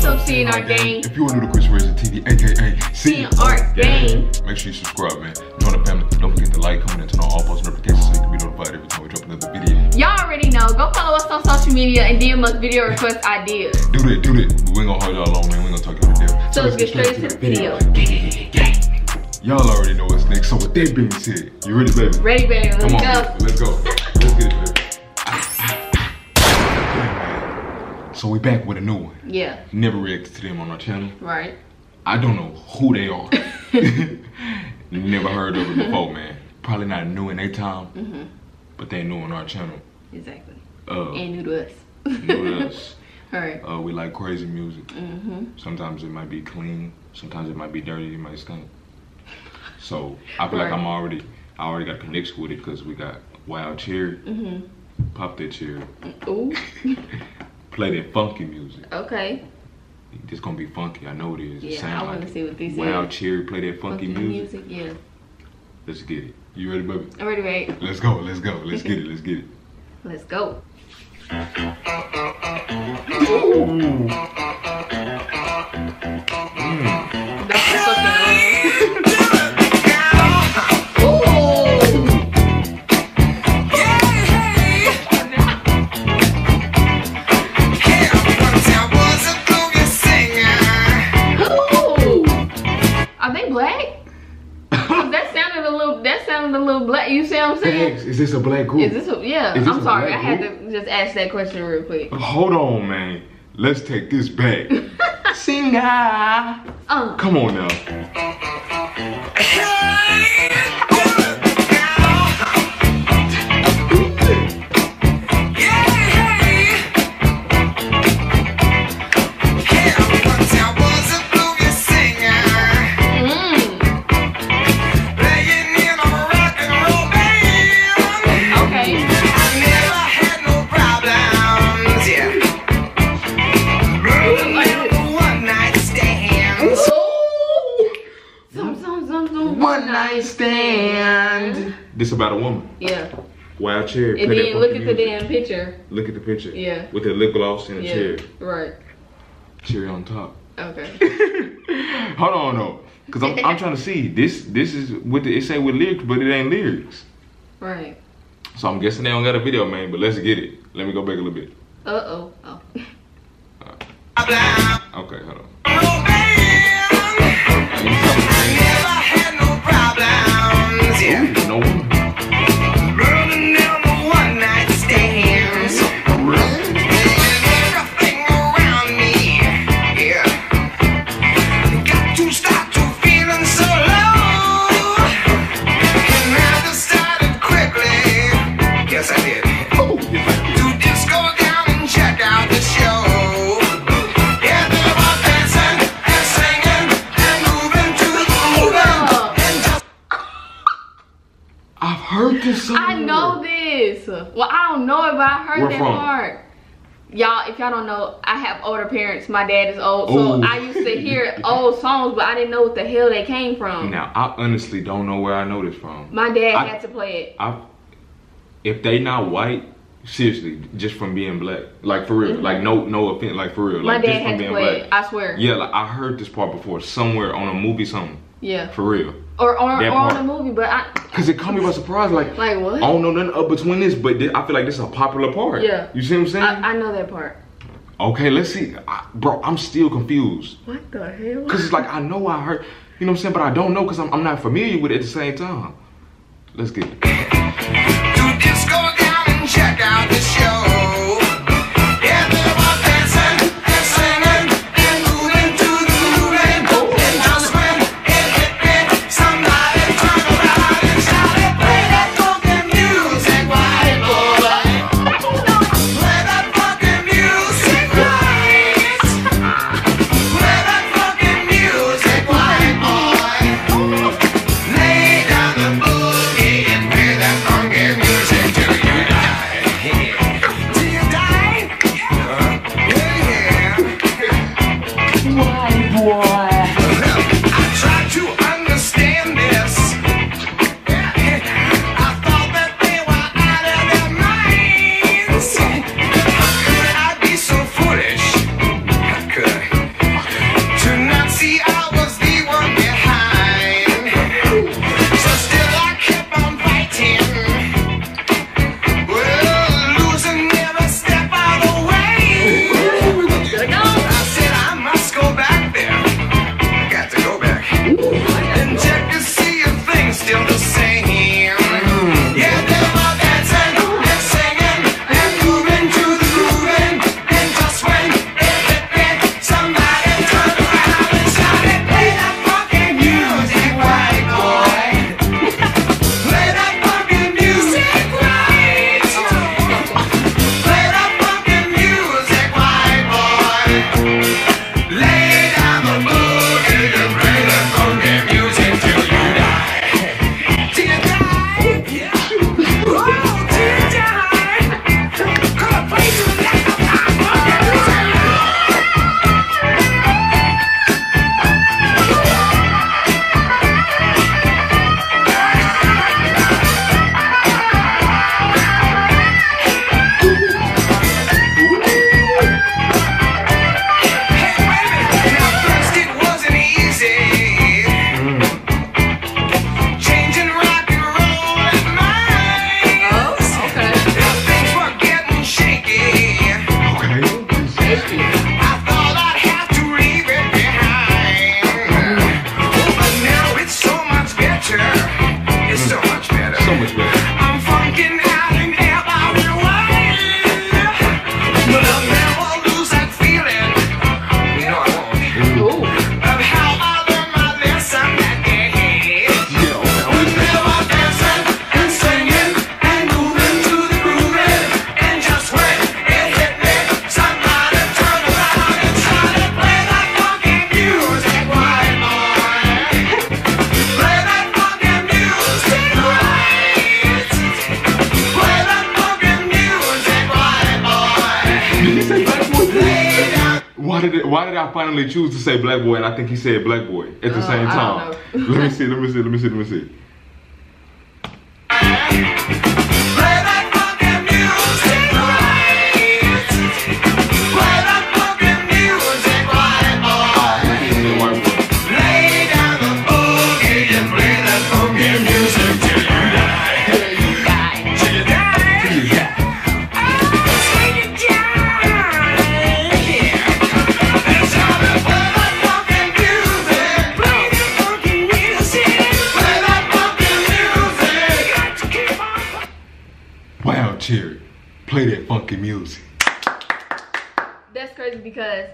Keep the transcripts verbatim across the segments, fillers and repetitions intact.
So C N R Gang. If you are new to Chris Razor T V, aka C N R Gang, make sure you subscribe, man. Join the family. Don't forget to like, comment, and turn on all post notifications so you can be notified every time we drop another video. Y'all already know. Go follow us on social media and D M us video request ideas. Do that, do that. We ain't gonna hold y'all long, man. We ain't gonna talk y'all to death. So, so let's get straight to the video. Y'all already know what's next. So with that being said, you ready, baby? Ready, baby. Let's Come on, go. Let's go. Let's get it, baby. So we back with a new one. Yeah. Never reacted to them on our channel. Right. I don't know who they are. Never heard of it before, man. Probably not new in their time, mm-hmm. but they new on our channel. Exactly. Uh, and new to us. New to us. Alright. Uh, we like crazy music. Mm-hmm. Sometimes it might be clean. Sometimes it might be dirty. It might stink. So I feel right. like I'm already, I already got connection with it because we got Wild Cherry. Mm-hmm. Pop that cherry. Ooh. Play that funky music. Okay. It's gonna be funky. I know it is. Yeah, it sound I want to like see what these Wild Cherry play that funky, funky music. music. Yeah. Let's get it. You ready, baby? I'm ready, babe. Let's go. Let's go. Let's get it. Let's get it. Let's go. Ooh. Mm. That's the fucking Ooh. Are they black? That sounded a little. That sounded a little black. You see what I'm saying? Thanks. Is this a black group? Is this a, yeah? Is this I'm a sorry. I black had group? to just ask that question real quick. Hold on, man. Let's take this back. Singer. Uh. Come on now. One night stand. This about a woman. Yeah. Wild Cherry. And then look at the damn picture. Look at the picture. Yeah. With the lip gloss and a yeah. cherry. Right. Cherry on top. Okay. Hold on though, cause I'm, I'm trying to see this. This is with the, it say with lyrics, but it ain't lyrics. Right. So I'm guessing they don't got a video, man. But let's get it. Let me go back a little bit. Uh oh. Oh. Right. Okay, hold on. Ooh, no one. I know this. Well, I don't know it, but I heard Where that from? part. Y'all, if y'all don't know, I have older parents. My dad is old, so Ooh. I used to hear old songs, but I didn't know what the hell they came from. Now, I honestly don't know where I know this from. My dad I, had to play it. I, if they not white, seriously, just from being black, like for real, mm-hmm. like no, no offense, like for real, My like dad just from had to being play black. it. I swear. Yeah, like I heard this part before somewhere on a movie, something. Yeah. For real. Or, or, or part. on a movie, but I. Cause it caught me by surprise, like. Like what? I don't know nothing up between this, but th I feel like this is a popular part. Yeah. You see what I'm saying? I, I know that part. Okay, let's see, I, bro. I'm still confused. What the hell? Cause it's like I know I heard, you know what I'm saying, but I don't know cause I'm, I'm not familiar with it at the same time. Let's get it. You just go down and check out the show. Yeah, they were dancing and singing and moving to the moving. And just when it hit me, somebody turned around and shouted, "Play that fucking music, white boy! Play that fucking music, right? Play that fucking music, white boy! Lay down the boogie and play that funky music till you die." Till you die? Yeah, yeah. White boy. I tried to understand this. I thought that they were out of their minds. How could I be so foolish? How could I? Why did it, why did I finally choose to say black boy and I think he said black boy at the Uh, same I time? don't Let me see, let me see, let me see, let me see. Play that funky music right. Play that funky music right, boy. Lay down the boogie and play that funky music till you die. Till you die. Till you die. Till you die. Till you die. That's how they play that funky music. Play that funky music. Play that funky music. Got to keep on. Wow, Cherry, play that funky music. That's crazy because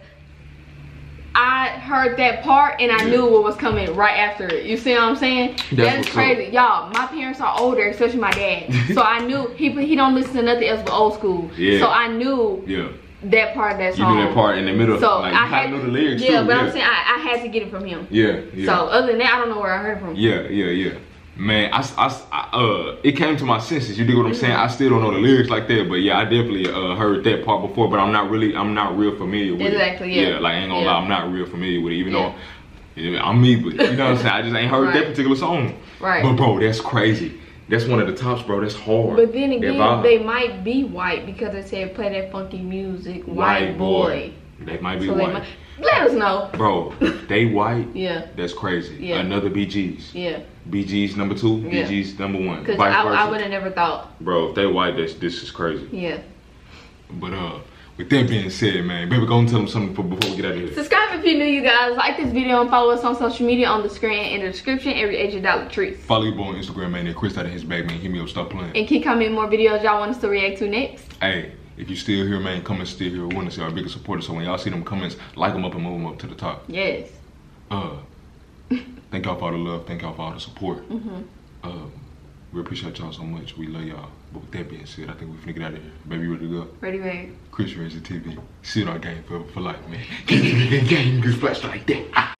I heard that part and I Yeah. knew what was coming right after it. You see what I'm saying? That's That's what's crazy. Y'all, my parents are older, especially my dad. So I knew he he don't listen to nothing else but old school. Yeah. So I knew Yeah, that part of that you song. knew that part in the middle. So like, I you kind had of knew the lyrics yeah, too. but yeah. I'm saying I, I had to get it from him. Yeah, yeah. So other than that, I don't know where I heard it from. Yeah, yeah, yeah. Man, I, I, I, uh, it came to my senses. You dig what I'm saying? I still don't know the lyrics like that, but yeah, I definitely uh, heard that part before. But I'm not really, I'm not real familiar with Exactly, it. yeah. like I ain't gonna Yeah. lie, I'm not real familiar with it. Even Yeah. though yeah, I'm me, but you know what I'm saying? I just ain't heard Right. that particular song. Right. But bro, that's crazy. That's one of the tops, bro. That's hard. But then That again, vibe. they might be white because they said play that funky music, white, boy. They might be So they white, might, let us know. bro. They white. Yeah, That's crazy. Yeah. Another B Gs. yeah. B Gs number two. Yeah. B Gs number one. Because Vice I, versa. I would have never thought. Bro, if they white, that's, this is crazy. Yeah. But uh, with that being said, man, baby, go and tell them something before, before we get out of here. Subscribe if you're new, you guys. Like this video and follow us on social media on the screen in the description. Every age of Dollar Treats. Follow your boy on Instagram, man. And Chris out of his bag, man. Hit me up, stop playing. And keep commenting more videos y'all want us to react to next. Hey, if you still here, man, comments still here. We want to see our biggest supporters. So when y'all see them comments, like them up and move them up to the top. Yes. Uh, thank y'all for all the love. Thank y'all for all the support. Mm-hmm. Um, we appreciate y'all so much. We love y'all. But with that being said, I think we finna get out of here. Baby, you ready to go? Ready, ready. Chris Razor T V. See it on game forever for life, man. Gang, gang, gang, gang, gang. Good flashlight like that. Ah.